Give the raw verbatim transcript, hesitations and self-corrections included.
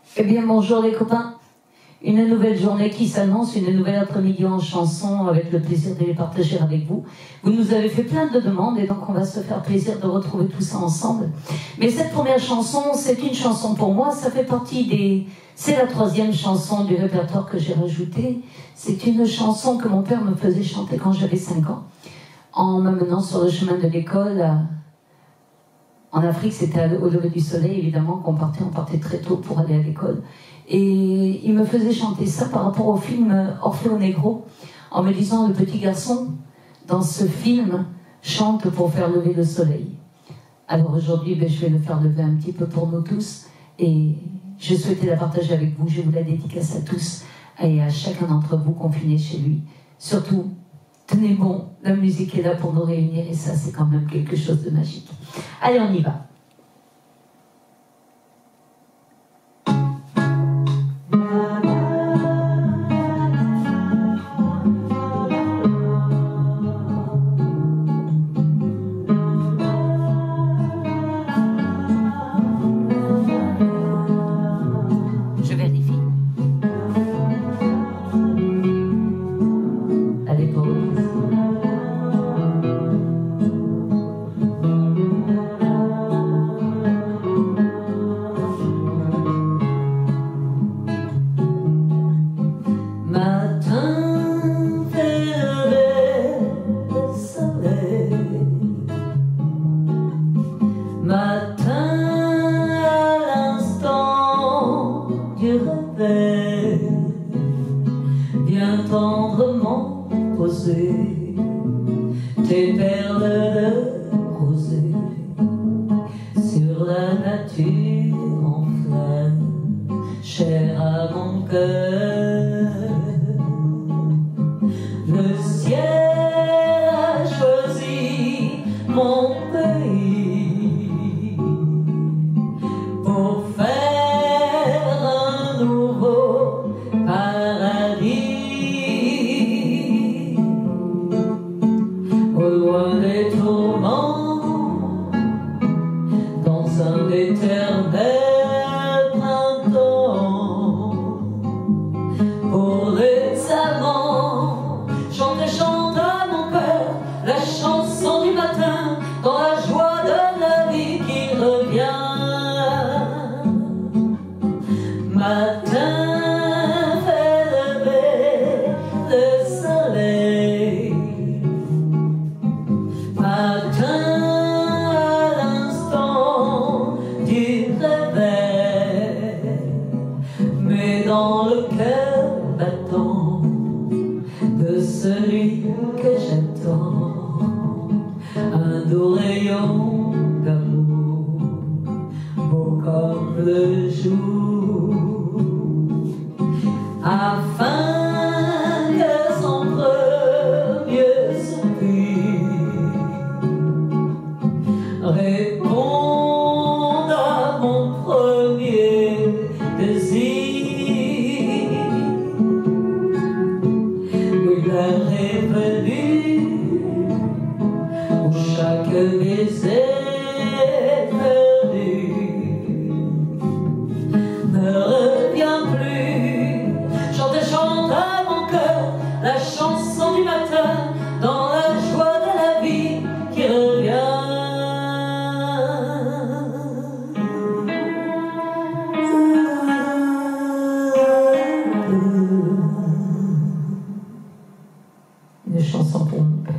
Eh bien, bonjour les copains. Une nouvelle journée qui s'annonce, une nouvelle après-midi en chanson, avec le plaisir de les partager avec vous. Vous nous avez fait plein de demandes et donc on va se faire plaisir de retrouver tout ça ensemble. Mais cette première chanson, c'est une chanson pour moi, ça fait partie des... C'est la troisième chanson du répertoire que j'ai rajouté. C'est une chanson que mon père me faisait chanter quand j'avais cinq ans, en m'amenant sur le chemin de l'école. En Afrique, c'était au lever du soleil, évidemment, qu'on partait, on partait très tôt pour aller à l'école. Et il me faisait chanter ça par rapport au film Orfeo Negro, en me disant, le petit garçon, dans ce film, chante pour faire lever le soleil. Alors aujourd'hui, ben, je vais le faire lever un petit peu pour nous tous, et je souhaitais la partager avec vous. Je vous la dédicace à tous, et à chacun d'entre vous confinés chez lui. Surtout, tenez bon, la musique est là pour nous réunir, et ça, c'est quand même quelque chose de magique. Allez, on y va. Je vérifie. Allez, pour matin à l'instant du réveil, viens tendrement poser tes perles de rosée sur la nature en flamme, chère à mon cœur. Le ciel a choisi mon pays pour faire un nouveau paradis. Au loin des tourments, dans un éternel printemps, pour les amants, chante et chante à mon cœur la chanson du matin, dans la joie de la vie qui revient. Matin fait lever le soleil, matin à l'instant du réveil, mais dans le cœur battant de celui que j'attends, un doux rayon d'amour, beau comme le jour, afin que son premier soupir réponde à mon premier désir. L'heure est venue où chaque baiser perdu ne revient plus. Chante et chante à mon cœur la chanson du matin, dans la joie de la vie qui revient. Une chanson pour mon père.